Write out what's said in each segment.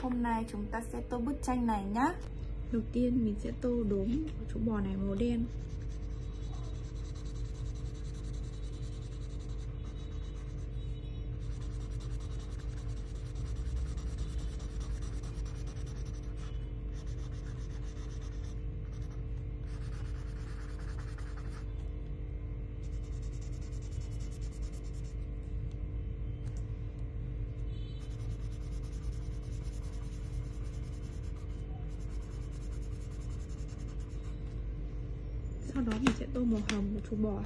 Hôm nay chúng ta sẽ tô bức tranh này nhá. Đầu tiên mình sẽ tô đốm của chú bò này màu đen. Sau đó mình sẽ tô màu hồng của chú bò.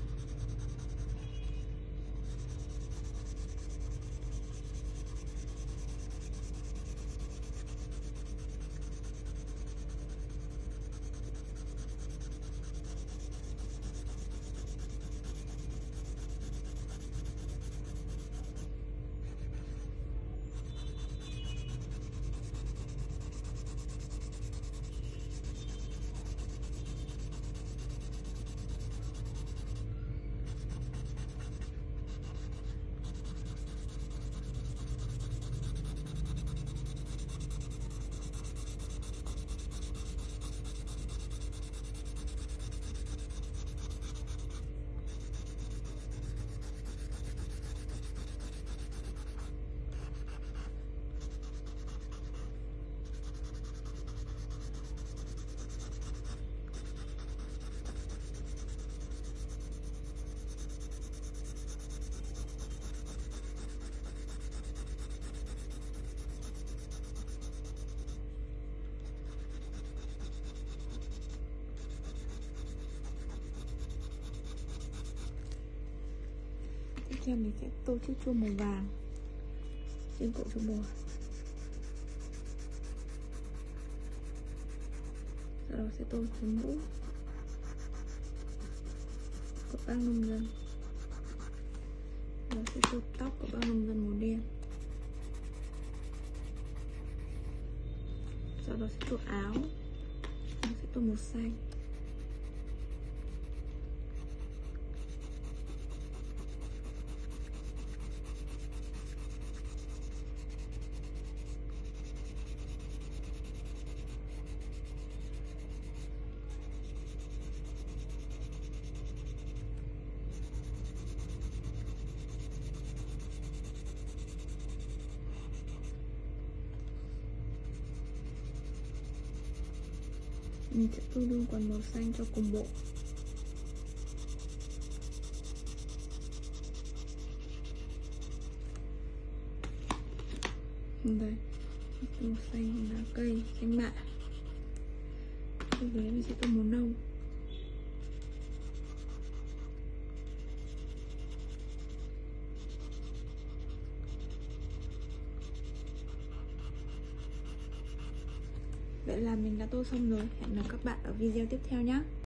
Tiếp theo mình sẽ tô chiếc chuông màu vàng trên cổ chú bò. Sau đó sẽ tô cái mũ của bác nông dân. Sau đó sẽ tô tóc của bác nông dân màu đen. Sau đó sẽ tô áo, mình sẽ tô màu xanh. Mình sẽ tô luôn quần màu xanh cho cùng bộ. Đây, màu xanh lá cây, xanh mạ. Sau đấy mình sẽ tô màu nâu. Vậy là mình đã tô xong rồi. Hẹn gặp các bạn ở video tiếp theo nhé.